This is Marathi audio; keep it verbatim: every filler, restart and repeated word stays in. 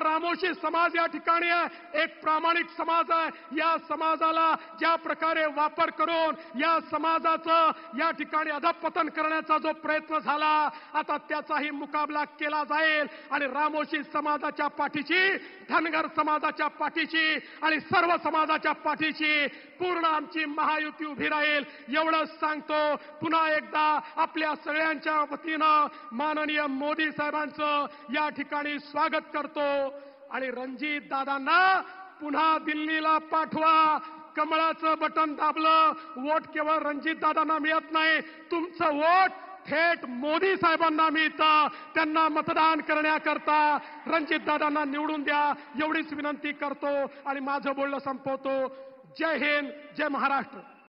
रामोशी समाज या ठिकाणी आहे, एक प्रामाणिक समाज आहे. या समाजाला ज्या प्रकारे वापर करून या समाजाचं या ठिकाणी अधपतन करण्याचा जो प्रयत्न झाला, आता त्याचाही मुकाबला केला जाईल. आणि रामोशी समाजाच्या पाठीशी, धनगर समाजाच्या पाठीशी आणि सर्व समाजाच्या पाठीशी पूर्ण आमची महायुती उभी राहील एवढंच सांगतो. पुन्हा एकदा आपल्या सगळ्यांच्या वतीनं माननीय मोदी साहेबांचं या ठिकाणी स्वागत करतो. आणि रणजित दादांना पुन्हा दिल्लीला पाठवा. कमळाचं बटन दाबलं, वोट केवळ रणजित दादांना मिळत नाही, तुमचं वोट थेट मोदी साहेबांना मिळतं. त्यांना मतदान करण्याकरता रणजित दादांना निवडून द्या एवढीच विनंती करतो आणि माझं बोलणं संपवतो. जय हिंद, जय महाराष्ट्र.